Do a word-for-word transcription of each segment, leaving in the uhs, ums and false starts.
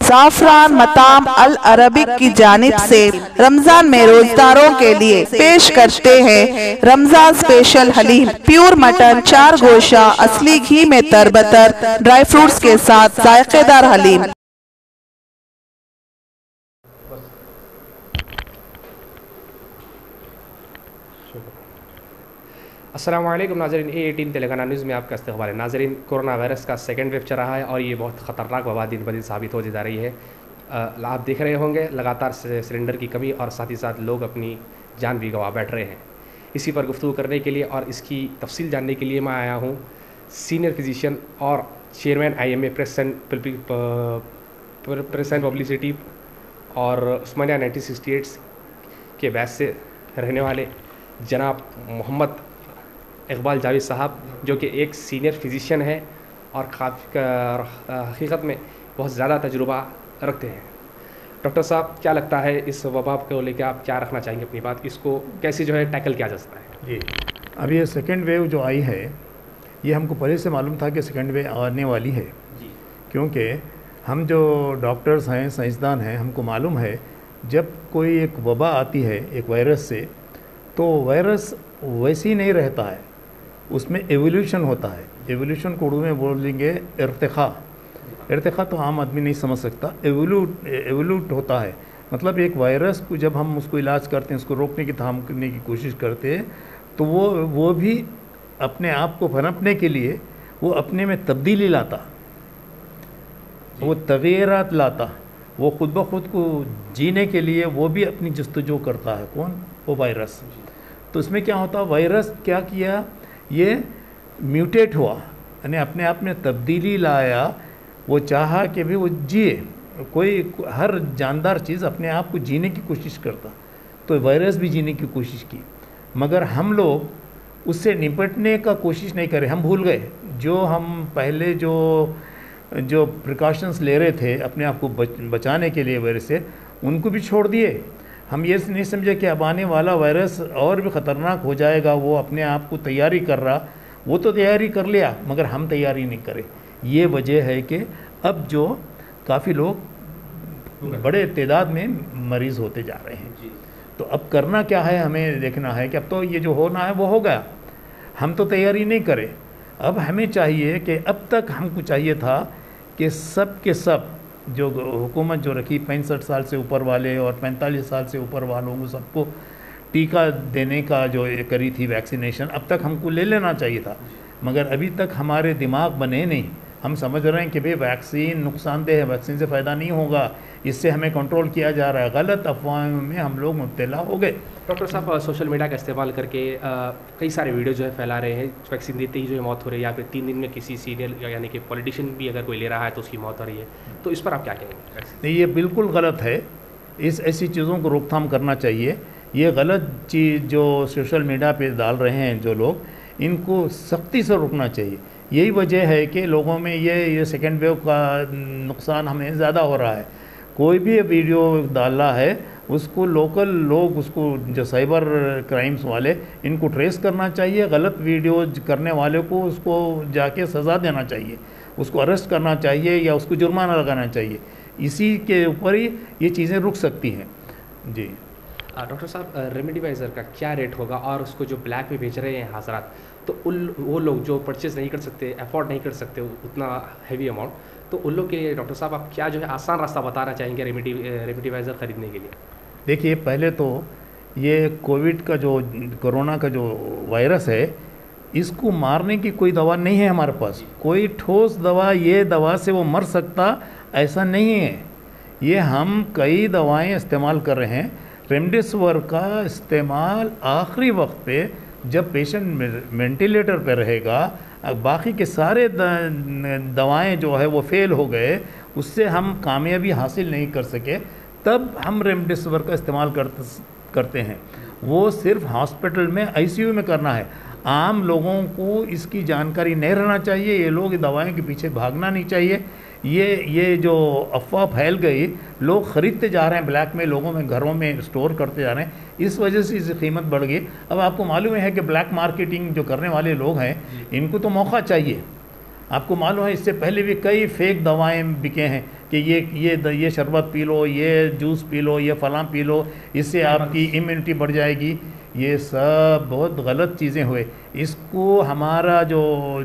زعفران مطعم العربک کی جانب سے رمضان میں روزداروں کے لیے پیش کرتے ہیں Ramzan special haleem, pure mutton, چار گوشہ، اصلی گھی میں تر بتر، ڈرائی فروٹس کے ساتھ ذائقے دار حلیم۔ السلام علیکم ناظرین، اے ایٹین تلنگانہ نیوز میں آپ کا استقبال ہے۔ ناظرین، کورونا وائرس کا سیکنڈ ویو چل رہا ہے اور یہ بہت خطرناک وبا دن بدن ثابت ہوتی جا رہی ہے۔ آپ دیکھ رہے ہوں گے لگاتار سلنڈر کی کمی اور ساتھ ہی ساتھ لوگ اپنی جان بھی گنوا بیٹھ رہے ہیں۔ اسی پر گفتگو کرنے کے لیے اور اس کی تفصیل جاننے کے لیے میں آیا ہوں سینئر فزیشین اور chairman I M A press and press and publicity اور عثمانیہ نائنٹین سکسٹی ایٹ کے بیچ سے رہنے والے جناب محمد اقبال جاوید صاحب، جو کہ ایک سینئر فزیشین ہے اور حقیقت میں بہت زیادہ تجربہ رکھتے ہیں۔ ڈاکٹر صاحب، کیا لگتا ہے اس وبا کو لے کے آپ کیا رکھنا چاہیں گے اپنی بات، اس کو کیسے جو ہے ٹیکل کیا جا سکتا ہے؟ جی، اب یہ سیکنڈ ویو جو آئی ہے یہ ہم کو پہلے سے معلوم تھا کہ سیکنڈ ویو آنے والی ہے، کیونکہ ہم جو ڈاکٹرز ہیں، سائنسدان ہیں، ہم کو معلوم ہے جب کوئی ایک وبا آتی ہے ایک وائرس سے تو وائرس ویسی نہیں رہتا ہے، اس میں ایولیوشن ہوتا ہے۔ ایولیوشن کو اردو میں بولیں گے ارتقاء۔ ارتقاء تو عام آدمی نہیں سمجھ سکتا، ایولیوٹ ایولیوٹ ہوتا ہے، مطلب ایک وائرس کو جب ہم اس کو علاج کرتے ہیں، اس کو روکنے کی تھام کرنے کی کوشش کرتے ہیں تو وہ وہ بھی اپنے آپ کو پنپنے کے لیے وہ اپنے میں تبدیلی لاتا، وہ تغیرات لاتا، وہ خود بخود کو جینے کے لیے وہ بھی اپنی جستجو کرتا ہے۔ کون؟ وہ وائرس۔ تو اس میں کیا ہوتا، وائرس کیا کیا، یہ میوٹیٹ ہوا، یعنی اپنے آپ میں تبدیلی لایا، وہ چاہا کہ بھی وہ جیے، کوئی ہر جاندار چیز اپنے آپ کو جینے کی کوشش کرتا، تو وائرس بھی جینے کی کوشش کی، مگر ہم لوگ اس سے نپٹنے کا کوشش نہیں کرے، ہم بھول گئے جو ہم پہلے جو جو پریکاشنز لے رہے تھے اپنے آپ کو بچانے کے لیے وائرس سے، ان کو بھی چھوڑ دیے۔ ہم یہ نہیں سمجھے کہ اب آنے والا وائرس اور بھی خطرناک ہو جائے گا، وہ اپنے آپ کو تیاری کر رہا، وہ تو تیاری کر لیا مگر ہم تیاری نہیں کرے۔ یہ وجہ ہے کہ اب جو کافی لوگ بڑے تعداد میں مریض ہوتے جا رہے ہیں، تو اب کرنا کیا ہے، ہمیں دیکھنا ہے کہ اب تو یہ جو ہونا ہے وہ ہو گیا، ہم تو تیاری نہیں کرے۔ اب ہمیں چاہیے کہ اب تک ہم کو چاہیے تھا کہ سب کے سب جو حکومت جو رکھی پینسٹھ سال سے اوپر والے اور پینتالیس سال سے اوپر والوں کو سب کو ٹیکہ دینے کا جو کری تھی ویکسینیشن، اب تک ہم کو لے لینا چاہیے تھا، مگر ابھی تک ہمارے دماغ بنے نہیں۔ ہم سمجھ رہے ہیں کہ بھئی ویکسین نقصان دہ ہے، ویکسین سے فائدہ نہیں ہوگا، اس سے ہمیں کنٹرول کیا جا رہا ہے، غلط افواہوں میں ہم لوگ مبتلا ہو گئے۔ ڈاکٹر صاحب، سوشل میڈیا کا استعمال کر کے کئی سارے ویڈیو جو ہے پھیلا رہے ہیں، ویکسین دیتے ہی جو ہے موت ہو رہی ہے، یا پھر تین دن میں کسی سینئر یعنی کہ پولیٹیشین بھی اگر کوئی لے رہا ہے تو اس کی موت ہو رہی ہے، تو اس پر آپ کیا کہیں گے؟ نہیں، یہ بالکل غلط ہے، اس ایسی چیزوں کو روک تھام کرنا چاہیے۔ یہ غلط چیز جو سوشل میڈیا پہ ڈال رہے ہیں جو لوگ، ان کو سختی سے روکنا چاہیے۔ یہی وجہ ہے کہ لوگوں میں یہ یہ سیکنڈ ویو کا نقصان ہمیں زیادہ ہو رہا ہے۔ کوئی بھی ویڈیو ڈال رہا ہے اس کو لوکل لوگ، اس کو جو سائبر کرائمز والے، ان کو ٹریس کرنا چاہیے، غلط ویڈیو کرنے والے کو اس کو جا کے سزا دینا چاہیے، اس کو اریسٹ کرنا چاہیے یا اس کو جرمانہ لگانا چاہیے، اسی کے اوپر ہی یہ چیزیں رک سکتی ہیں۔ جی ڈاکٹر صاحب، ریمیڈی وائزر کا کیا ریٹ ہوگا، اور اس کو جو بلیک میں بیچ رہے ہیں حضرات، تو ان وہ لوگ جو پرچیز نہیں کر سکتے، افورڈ نہیں کر سکتے اتنا ہیوی اماؤنٹ، تو ان لوگ کے لیے ڈاکٹر صاحب آپ کیا جو ہے آسان راستہ بتانا چاہیں گے ریمیڈی ریمیڈی وائزر خریدنے کے لیے؟ دیکھیے، پہلے تو یہ کووڈ کا جو کرونا کا جو وائرس ہے، اس کو مارنے کی کوئی دوا نہیں ہے ہمارے پاس، کوئی ٹھوس دوا، یہ دوا سے وہ مر سکتا ایسا نہیں ہے۔ یہ ہم کئی دوائیں استعمال کر رہے ہیں، ریمڈیسیور کا استعمال آخری وقت پہ جب پیشنٹ وینٹیلیٹر پہ رہے گا، باقی کے سارے دوائیں جو ہے وہ فیل ہو گئے، اس سے ہم کامیابی حاصل نہیں کر سکے، تب ہم ریمڈیسیور کا استعمال کرتے ہیں۔ وہ صرف ہاسپٹل میں آئی سی یو میں کرنا ہے، عام لوگوں کو اس کی جانکاری نہیں رہنا چاہیے، یہ لوگ دوائیں کے پیچھے بھاگنا نہیں چاہیے۔ یہ یہ جو افواہ پھیل گئی، لوگ خریدتے جا رہے ہیں بلیک میں، لوگوں میں گھروں میں اسٹور کرتے جا رہے ہیں، اس وجہ سے اس کی قیمت بڑھ گئی۔ اب آپ کو معلوم ہے کہ بلیک مارکیٹنگ جو کرنے والے لوگ ہیں، ان کو تو موقع چاہیے، آپ کو معلوم ہے اس سے پہلے بھی کئی فیک دوائیں بکے ہیں کہ یہ یہ یہ شربت پی لو، یہ جوس پی لو، یہ فلاں پی لو، اس سے آپ کی امیونٹی بڑھ جائے گی. یہ سب بہت غلط چیزیں ہوئے. اس کو ہمارا جو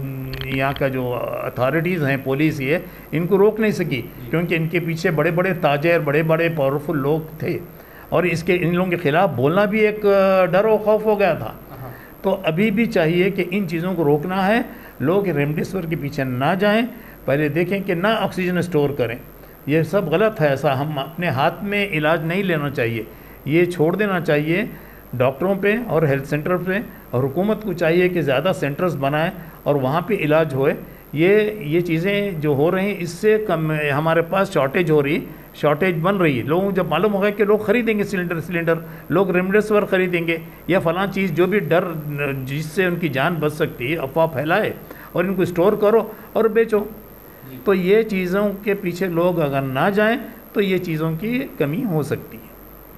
یہاں کا جو اتھارٹیز ہیں، پولیس یہ ان کو روک نہیں سکی، کیونکہ ان کے پیچھے بڑے بڑے تاجر، بڑے بڑے پاورفل لوگ تھے، اور اس کے ان لوگوں کے خلاف بولنا بھی ایک ڈر و خوف ہو گیا تھا. تو ابھی بھی چاہیے کہ ان چیزوں کو روکنا ہے. لوگ ریمڈیسیور کے پیچھے نہ جائیں، پہلے دیکھیں کہ نہ آکسیجن اسٹور کریں. یہ سب غلط ہے. ایسا ہم اپنے ہاتھ میں علاج نہیں لینا چاہیے، یہ چھوڑ دینا چاہیے ڈاکٹروں پہ اور ہیلتھ سینٹر پہ، اور حکومت کو چاہیے کہ زیادہ سینٹرز بنائیں اور وہاں پہ علاج ہوئے. یہ یہ چیزیں جو ہو رہی ہیں اس سے کم ہمارے پاس شارٹیج ہو رہی شارٹیج بن رہی ہے. لوگوں جب معلوم ہوگا کہ لوگ خریدیں گے سلنڈر سلنڈر لوگ ریمڈیسیور خریدیں گے یا فلاں چیز جو بھی ڈر جس سے ان کی جان بچ سکتی ہے، افواہ پھیلائے اور ان کو اسٹور کرو اور بیچو. تو یہ چیزوں کے پیچھے لوگ اگر نہ جائیں تو یہ چیزوں کی کمی ہو سکتی ہے.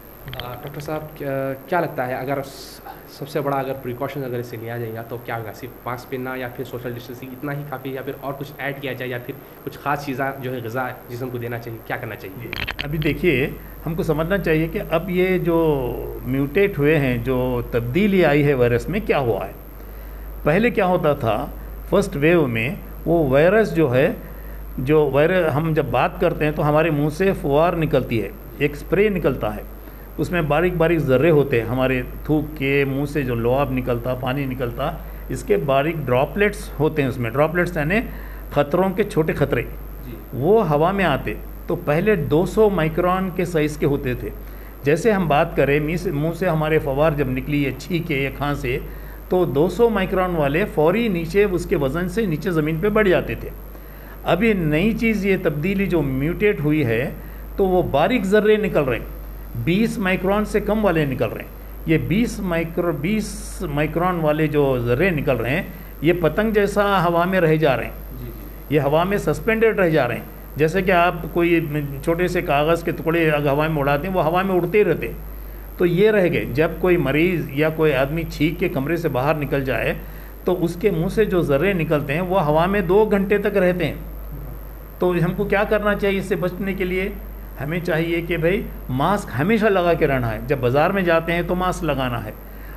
ڈاکٹر صاحب کیا لگتا ہے اگر سب سے بڑا اگر پریکاشن اگر اس سے لیا جائے گا تو کیا ہوگا؟ صرف ماسک پہننا یا پھر سوشل ڈسٹینسنگ اتنا ہی کافی ہے، یا پھر اور کچھ ایڈ کیا جائے، یا پھر کچھ خاص چیزیں جو ہے غذا جسم کو دینا چاہیے، کیا کرنا چاہیے؟ ابھی دیکھیے ہم کو سمجھنا چاہیے کہ اب یہ جو میوٹیٹ ہوئے ہیں، جو تبدیلی آئی ہے وائرس میں، کیا ہوا ہے. پہلے کیا ہوتا تھا فرسٹ ویو میں، وہ وائرس جو ہے جو وائرس ہم جب بات کرتے ہیں تو ہمارے منہ سے فوار نکلتی ہے، ایک اسپرے نکلتا ہے، اس میں باریک باریک ذرے ہوتے ہیں. ہمارے تھوک کے منہ سے جو لعاب نکلتا، پانی نکلتا، اس کے باریک ڈراپلیٹس ہوتے ہیں. اس میں ڈراپلیٹس یعنی خطروں کے چھوٹے خطرے، وہ ہوا میں آتے. تو پہلے دو سو مائکرون کے سائز کے ہوتے تھے. جیسے ہم بات کریں منہ سے ہمارے فوار جب نکلی ہے چھینکے یا کھانسے، تو دو سو مائکرون والے فوری نیچے اس کے وزن سے نیچے زمین پہ بڑھ جاتے تھے. ابھی نئی چیز یہ تبدیلی جو میوٹیٹ ہوئی ہے تو وہ باریک ذرے نکل رہے ہیں، بیس مائکرون سے کم والے نکل رہے ہیں. یہ بیس مائکرو بیس مائکرون والے جو ذرے نکل رہے ہیں یہ پتنگ جیسا ہوا میں رہ جا رہے ہیں، یہ ہوا میں سسپینڈڈ رہ جا رہے ہیں. جیسے کہ آپ کوئی چھوٹے سے کاغذ کے ٹکڑے ہوا میں اڑاتے ہیں، وہ ہوا میں اڑتے رہتے. تو یہ رہ گئے. جب کوئی مریض یا کوئی آدمی چھینک کے کمرے سے باہر نکل جائے تو اس کے منہ سے جو ذرے نکلتے ہیں وہ ہوا میں دو گھنٹے تک رہتے ہیں. تو ہم کو کیا کرنا چاہیے اس سے بچنے کے لیے؟ ہمیں چاہیے کہ بھائی ماسک ہمیشہ لگا کے رہنا ہے. جب بازار میں جاتے ہیں تو ماسک لگانا ہے،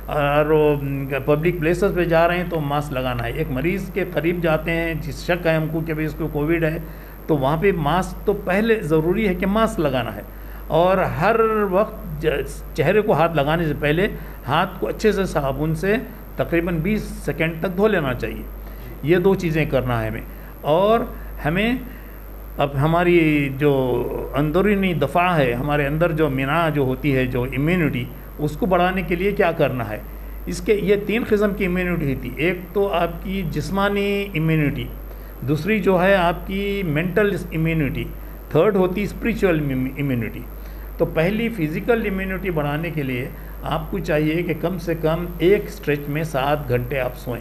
اور پبلک پلیسز پہ جا رہے ہیں تو ماسک لگانا ہے. ایک مریض کے قریب جاتے ہیں جس شک ہے ہم کو کہ بھائی اس کو کووڈ ہے، تو وہاں پہ ماسک تو پہلے ضروری ہے کہ ماسک لگانا ہے. اور ہر وقت چہرے کو ہاتھ لگانے سے پہلے ہاتھ کو اچھے سے صابن سے تقریباً بیس سیکنڈ تک دھو لینا چاہیے. یہ دو چیزیں کرنا ہے ہمیں. اور ہمیں اب ہماری جو اندرونی دفاع ہے، ہمارے اندر جو مناع جو ہوتی ہے، جو امیونٹی، اس کو بڑھانے کے لیے کیا کرنا ہے؟ اس کے یہ تین قسم کی امیونٹی ہوتی. ایک تو آپ کی جسمانی امیونٹی، دوسری جو ہے آپ کی مینٹل امیونٹی، تھرڈ ہوتی اسپریچول امیونٹی. تو پہلی فزیکل امیونٹی بڑھانے کے لیے آپ کو چاہیے کہ کم سے کم ایک اسٹریچ میں سات گھنٹے آپ سوئیں.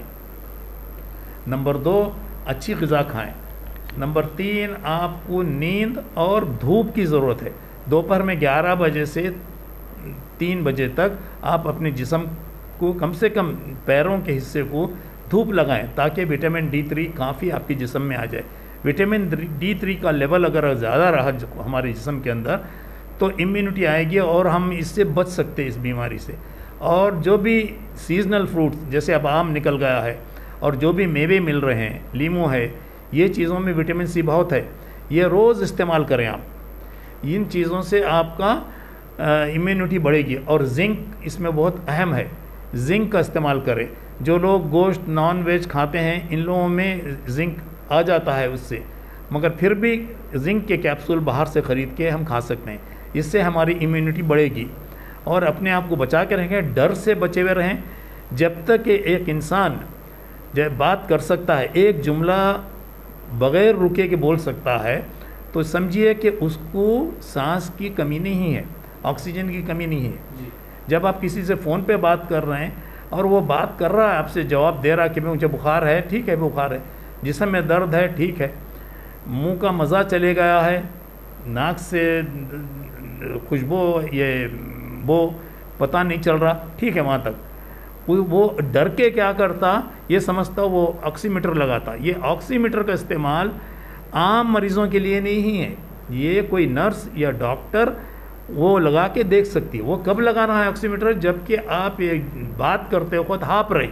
نمبر دو، اچھی غذا کھائیں. نمبر تین، آپ کو نیند اور دھوپ کی ضرورت ہے. دوپہر میں گیارہ بجے سے تین بجے تک آپ اپنے جسم کو کم سے کم پیروں کے حصے کو دھوپ لگائیں تاکہ وٹامن ڈی تھری کافی آپ کے جسم میں آ جائے. وٹامن ڈی تھری کا لیول اگر زیادہ رہا ہمارے جسم کے اندر تو امیونٹی آئے گی اور ہم اس سے بچ سکتے ہیں اس بیماری سے. اور جو بھی سیزنل فروٹس جیسے اب آم نکل گیا ہے اور جو بھی میوے مل رہے ہیں، لیمو ہے، یہ چیزوں میں وٹامن سی بہت ہے. یہ روز استعمال کریں آپ. ان چیزوں سے آپ کا امیونٹی بڑھے گی. اور زنک اس میں بہت اہم ہے، زنک کا استعمال کریں. جو لوگ گوشت نان ویج کھاتے ہیں ان لوگوں میں زنک آ جاتا ہے اس سے، مگر پھر بھی زنک کے کیپسول باہر سے خرید کے ہم کھا سکتے ہیں. اس سے ہماری امیونٹی بڑھے گی. اور اپنے آپ کو بچا کے رہیں، ڈر سے بچے ہوئے رہیں. جب تک کہ ایک انسان جب بات کر سکتا ہے، ایک جملہ بغیر رکے کے بول سکتا ہے، تو سمجھیے کہ اس کو سانس کی کمی نہیں ہے، آکسیجن کی کمی نہیں ہے. جب آپ کسی سے فون پہ بات کر رہے ہیں اور وہ بات کر رہا ہے، آپ سے جواب دے رہا ہے کہ مجھے بخار ہے، ٹھیک ہے بخار ہے، جسم میں درد ہے، ٹھیک ہے، منہ کا مزہ چلے گیا ہے، ناک سے خوشبو یہ وہ پتہ نہیں چل رہا، ٹھیک ہے وہاں تک. وہ وہ ڈر کے کیا کرتا، یہ سمجھتا وہ آکسی میٹر لگاتا. یہ آکسی میٹر کا استعمال عام مریضوں کے لیے نہیں ہے، یہ کوئی نرس یا ڈاکٹر وہ لگا کے دیکھ سکتی ہے. وہ کب لگانا ہے آکسی میٹر؟ جب کہ آپ ایک بات کرتے وقت ہانپ رہے،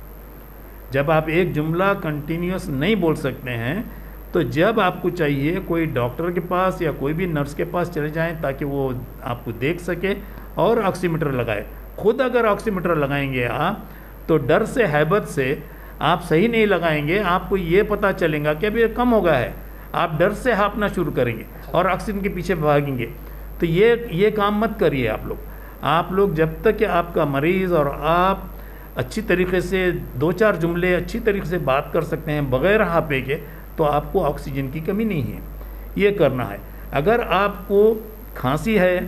جب آپ ایک جملہ کنٹینیوس نہیں بول سکتے ہیں، تو جب آپ کو چاہیے کوئی ڈاکٹر کے پاس یا کوئی بھی نرس کے پاس چلے جائیں تاکہ وہ آپ کو دیکھ سکے اور آکسی میٹر لگائے. خود اگر آکسی میٹر لگائیں گے آپ تو ڈر سے، ہیبت سے آپ صحیح نہیں لگائیں گے. آپ کو یہ پتہ چلے گا کہ اب یہ کم ہو گیا ہے، آپ ڈر سے ہانپنا شروع کریں گے اور آکسیجن کے پیچھے بھاگیں گے. تو یہ یہ کام مت کریے آپ لوگ. آپ لوگ جب تک کہ آپ کا مریض اور آپ اچھی طریقے سے دو چار جملے اچھی طریقے سے بات کر سکتے ہیں بغیر ہانپے کے، تو آپ کو آکسیجن کی کمی نہیں ہے. یہ کرنا ہے. اگر آپ کو کھانسی ہے،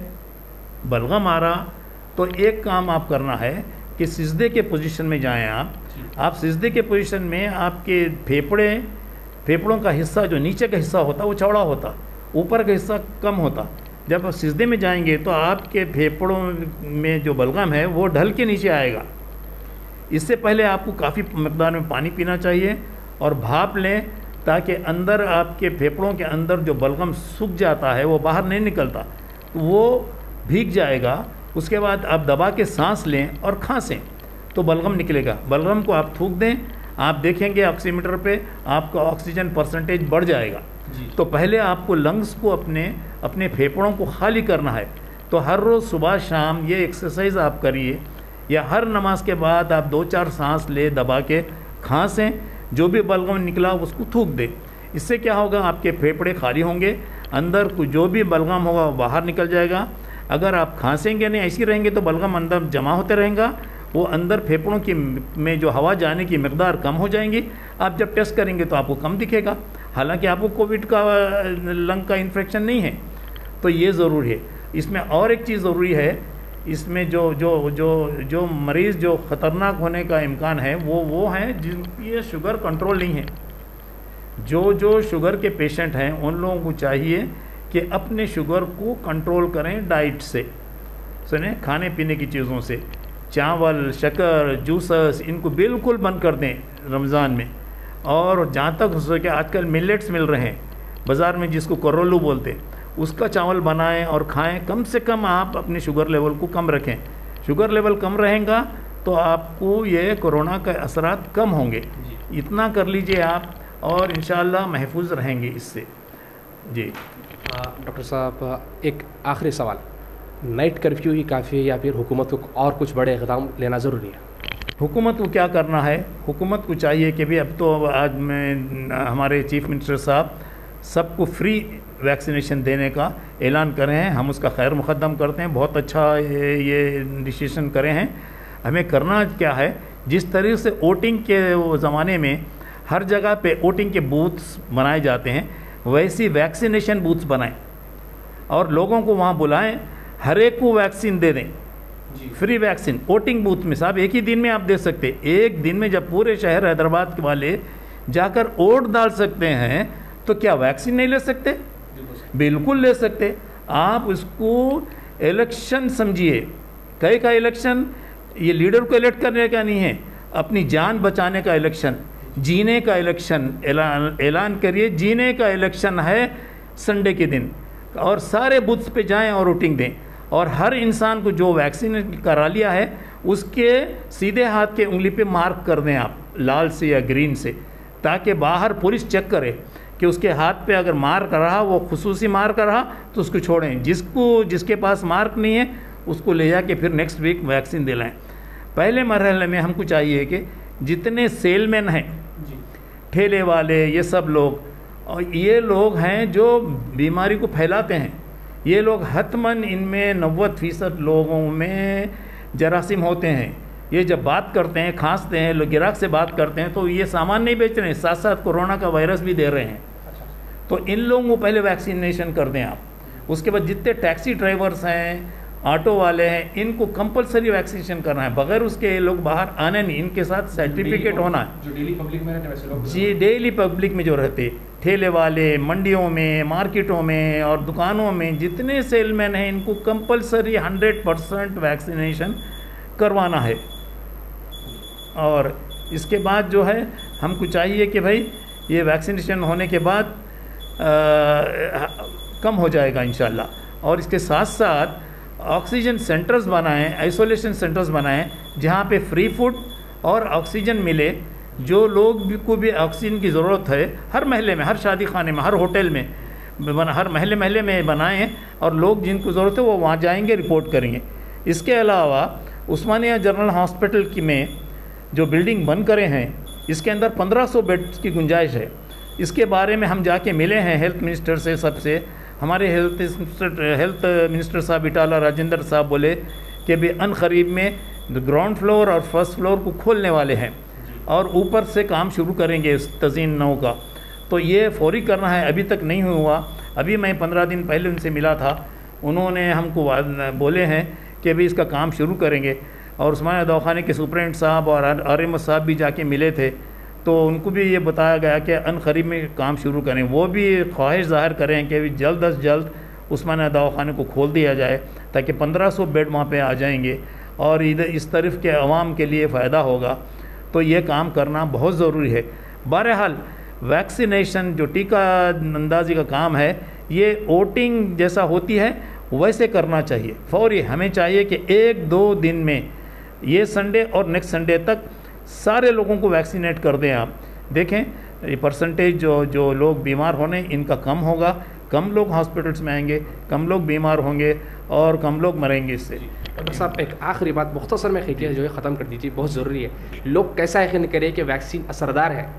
بلغم آ رہا، تو ایک کام آپ کرنا ہے کہ سجدے کے پوزیشن میں جائیں. آپ آپ سجدے کے پوزیشن میں آپ کے پھیپڑے پھیپڑوں کا حصہ جو نیچے کا حصہ ہوتا وہ چوڑا ہوتا، اوپر کا حصہ کم ہوتا. جب آپ سجدے میں جائیں گے تو آپ کے پھیپڑوں میں جو بلغم ہے وہ ڈھل کے نیچے آئے گا. اس سے پہلے آپ کو کافی مقدار میں پانی پینا چاہیے اور بھاپ لیں تاکہ اندر آپ کے پھیپڑوں کے اندر جو بلغم سوکھ جاتا ہے وہ باہر نہیں نکلتا، وہ بھیگ جائے گا. اس کے بعد آپ دبا کے سانس لیں اور کھانسیں تو بلغم نکلے گا. بلغم کو آپ تھوک دیں، آپ دیکھیں گے آکسی میٹر پہ آپ کا آکسیجن پرسنٹیج بڑھ جائے گا. تو پہلے آپ کو لنگس کو اپنے اپنے پھیپڑوں کو خالی کرنا ہے. تو ہر روز صبح شام یہ ایکسرسائز آپ کریے، یا ہر نماز کے بعد آپ دو چار سانس لے دبا کے کھانسیں، جو بھی بلغم نکلا اس کو تھوک دیں. اس سے کیا ہوگا، آپ کے پھیپڑے خالی ہوں گے، اندر کو جو بھی بلغم ہوگا وہ باہر نکل جائے گا. اگر آپ کھانسیں گے نہیں ایسی رہیں گے تو بلغم اندر جمع ہوتے رہیں گا، وہ اندر پھیپڑوں کی میں جو ہوا جانے کی مقدار کم ہو جائیں گی. آپ جب ٹیسٹ کریں گے تو آپ کو کم دکھے گا، حالانکہ آپ کو کووڈ کا لنگ کا انفیکشن نہیں ہے. تو یہ ضروری ہے. اس میں اور ایک چیز ضروری ہے، اس میں جو جو جو جو مریض جو خطرناک ہونے کا امکان ہے وہ وہ ہیں جن کی یہ شوگر کنٹرول نہیں ہے. جو جو شوگر کے پیشنٹ ہیں ان لوگوں کو چاہیے کہ اپنے شوگر کو کنٹرول کریں ڈائٹ سے، سنیں کھانے پینے کی چیزوں سے. چاول، شکر، جوسس ان کو بالکل بند کر دیں رمضان میں. اور جہاں تک ہو سکے آج کل ملیٹس مل رہے ہیں بازار میں جس کو کرولو بولتے، اس کا چاول بنائیں اور کھائیں. کم سے کم آپ اپنے شوگر لیول کو کم رکھیں. شوگر لیول کم رہیں گا تو آپ کو یہ کورونا کے اثرات کم ہوں گے. اتنا کر لیجئے آپ اور انشاءاللہ محفوظ رہیں گے اس سے. جی ڈاکٹر صاحب ایک آخری سوال، نائٹ کرفیو ہی کافی ہے یا پھر حکومت کو اور کچھ بڑے اقدام لینا ضروری ہے؟ حکومت کو کیا کرنا ہے، حکومت کو چاہیے کہ بھی اب تو آج میں ہمارے چیف منسٹر صاحب سب کو فری ویکسینیشن دینے کا اعلان کرے ہیں. ہم اس کا خیر مقدم کرتے ہیں. بہت اچھا یہ ڈیسیشن کرے ہیں. ہمیں کرنا کیا ہے، جس طریقے سے ووٹنگ کے زمانے میں ہر جگہ پہ ووٹنگ کے بوتھس بنائے جاتے ہیں، ویسی ویکسینیشن بوتھس بنائیں اور لوگوں کو وہاں بلائیں، ہر ایک کو ویکسین دے دیں. فری ویکسین ووٹنگ بوتھ میں صاحب ایک ہی دن میں آپ دے سکتے. ایک دن میں جب پورے شہر حیدرآباد کے والے جا کر ووٹ ڈال سکتے ہیں تو کیا ویکسین نہیں لے سکتے؟ بالکل لے سکتے. آپ اس کو الیکشن سمجھیے. کئی کا الیکشن یہ لیڈر کو الیکٹ کرنے کا نہیں ہے، اپنی جان بچانے کا الیکشن، جینے کا الیکشن. اعلان اعلان کریے جینے کا الیکشن ہے سنڈے کے دن، اور سارے بوتھس پہ جائیں اور ووٹنگ دیں. اور ہر انسان کو جو ویکسین کرا لیا ہے اس کے سیدھے ہاتھ کے انگلی پہ مارک کر دیں آپ لال سے یا گرین سے، تاکہ باہر پولیس چیک کرے کہ اس کے ہاتھ پہ اگر مارک رہا، وہ خصوصی مارک رہا تو اس کو چھوڑیں. جس کو جس کے پاس مارک نہیں ہے اس کو لے جا کے پھر نیکسٹ ویک ویکسین دلائیں. پہلے مرحلے میں ہم کو چاہیے کہ جتنے سیل مین ہیں، ٹھیلے والے، یہ سب لوگ، اور یہ لوگ ہیں جو بیماری کو پھیلاتے ہیں. یہ لوگ حتماً ان میں نوے فیصد لوگوں میں جراثیم ہوتے ہیں. یہ جب بات کرتے ہیں، کھانستے ہیں، لوگ گراہک سے بات کرتے ہیں تو یہ سامان نہیں بیچ رہے ہیں، ساتھ ساتھ کورونا کا وائرس بھی دے رہے ہیں. تو ان لوگوں کو پہلے ویکسینیشن کر دیں آپ. اس کے بعد جتنے ٹیکسی ڈرائیورس ہیں، آٹو والے ہیں، ان کو کمپلسری ویکسینیشن کرنا ہے. بغیر اس کے یہ لوگ باہر آنے نہیں. ان کے ساتھ سرٹیفکیٹ ہونا ہے. جو ڈیلی پبلک میں رہتے ہیں ویسے لوگ، جی ڈیلی پبلک میں جو رہتے، ٹھیلے والے، منڈیوں میں، مارکیٹوں میں اور دکانوں میں جتنے سیل مین ہیں ان کو کمپلسری ہنڈریڈ پرسینٹ ویکسینیشن کروانا ہے. اور اس کے بعد جو ہے ہم کو چاہیے کہ بھائی یہ ویکسینیشن ہونے کے بعد کم ہو جائے گا انشاءاللہ. اور اس کے ساتھ ساتھ آکسیجن سینٹرز بنائیں, آئسولیشن سینٹرز بنائیں جہاں پہ فری فوڈ اور آکسیجن ملے. جو لوگ بھی کو بھی آکسیجن کی ضرورت ہے ہر محلے میں, ہر شادی خانے میں, ہر ہوٹل میں, ہر محلے محلے میں بنائیں, اور لوگ جن کو ضرورت ہے وہ وہاں جائیں گے, رپورٹ کریں گے. اس کے علاوہ عثمانیہ جنرل ہاسپٹل کی میں جو بلڈنگ بن کرے ہیں اس کے اندر پندرہ سو بیڈ کی گنجائش ہے. اس کے بارے میں ہم جا کے ملے ہیں ہیلتھ منسٹر سے, سب سے. ہمارے ہیلتھ ہیلتھ منسٹر صاحب اٹالہ راجندر صاحب بولے کہ بھی ان قریب میں گراؤنڈ فلور اور فرسٹ فلور کو کھولنے والے ہیں اور اوپر سے کام شروع کریں گے اس تزئین نو کا. تو یہ فوری کرنا ہے, ابھی تک نہیں ہوا. ابھی میں پندرہ دن پہلے ان سے ملا تھا, انہوں نے ہم کو بولے ہیں کہ بھی اس کا کام شروع کریں گے. اور عثمانیہ دواخانے کے سپرنٹ صاحب اور آر ایم ایس صاحب بھی جا کے ملے تھے, تو ان کو بھی یہ بتایا گیا کہ ان قریب میں کام شروع کریں. وہ بھی خواہش ظاہر کریں کہ جلد از جلد عثمانیہ دواخانے کو کھول دیا جائے تاکہ پندرہ سو بیڈ وہاں پہ آ جائیں گے اور ادھر اس طرف کے عوام کے لیے فائدہ ہوگا. تو یہ کام کرنا بہت ضروری ہے. بہرحال ویکسینیشن جو ٹیکہ اندازی کا کام ہے یہ ووٹنگ جیسا ہوتی ہے ویسے کرنا چاہیے فوری. ہمیں چاہیے کہ ایک دو دن میں یہ سنڈے اور نیکسٹ سنڈے تک سارے لوگوں کو ویکسینیٹ کر دیں. آپ دیکھیں یہ پرسنٹیج جو جو لوگ بیمار ہونے ان کا کم ہوگا, کم لوگ ہاسپٹلس میں آئیں گے, کم لوگ بیمار ہوں گے اور کم لوگ مریں گے اس سے. ڈاکٹر صاحب ایک آخری بات مختصر میں خیریت جو ہے ختم کر دیجیے, بہت ضروری ہے. لوگ کیسا یقین کرے کہ ویکسین اثردار ہے؟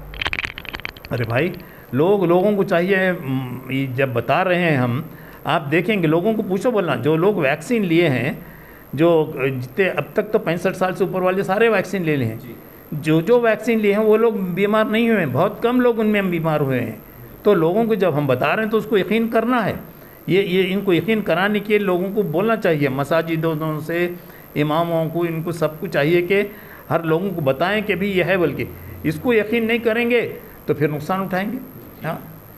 ارے بھائی لوگ لوگوں کو چاہیے, جب بتا رہے ہیں ہم, آپ دیکھیں گے لوگوں کو پوچھو بولنا. جو لوگ ویکسین لیے ہیں, جو جتنے اب تک تو پینسٹھ سال سے اوپر والے سارے ویکسین لے لے ہیں, جو جو ویکسین لیے ہیں وہ لوگ بیمار نہیں ہوئے ہیں, بہت کم لوگ ان میں بیمار ہوئے ہیں. تو لوگوں کو جب ہم بتا رہے ہیں تو اس کو یقین کرنا ہے. یہ یہ ان کو یقین کرانے کے لوگوں کو بولنا چاہیے, مساجدوں سے اماموں کو, ان کو سب کو چاہیے کہ ہر لوگوں کو بتائیں کہ بھی یہ ہے. بلکہ اس کو یقین نہیں کریں گے تو پھر نقصان اٹھائیں گے. ہاں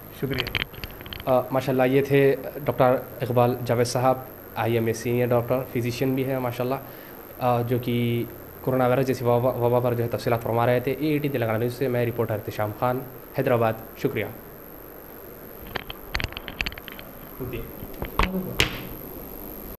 شکریہ. ماشاء اللہ یہ تھے ڈاکٹر اقبال جاوید صاحب, I M A senior doctor, physician بھی ہیں ماشاء اللہ, جو کہ کورونا وائرس جیسی وبا وبا پر جو ہے تفصیلات فرما رہے تھے. اے ایٹین تلنگانہ نیوز سے میں رپورٹر احتشام خان, حیدرآباد. شکریہ.